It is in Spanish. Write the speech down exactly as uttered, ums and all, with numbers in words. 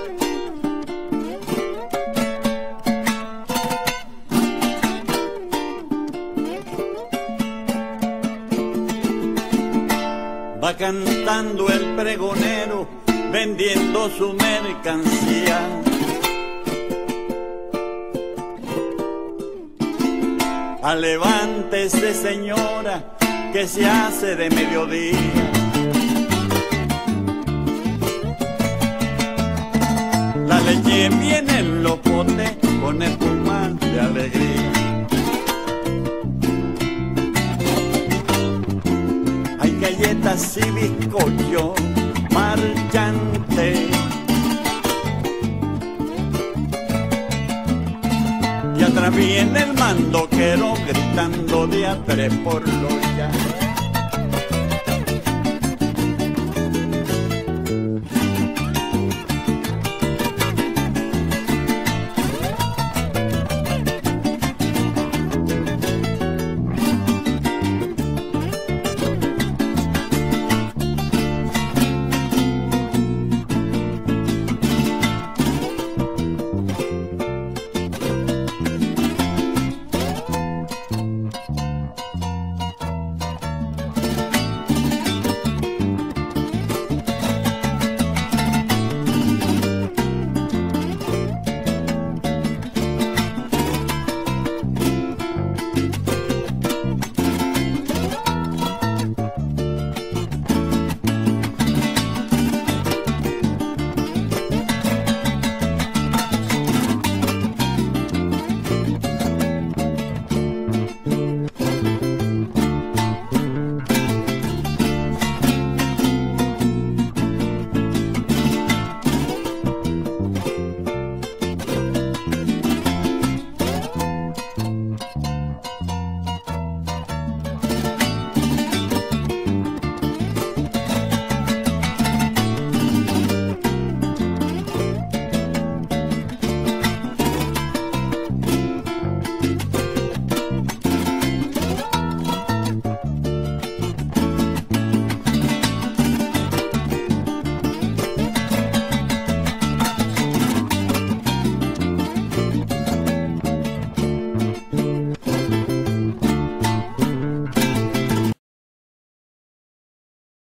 Va cantando el pregonero, vendiendo su mercancía. Ah, levántese, señora, que se hace de mediodía. La leche viene en los potes con espuma de alegría. Hay galletas y bizcocho marchante, y atrás viene el mandoquero gritando de a tres por los ya.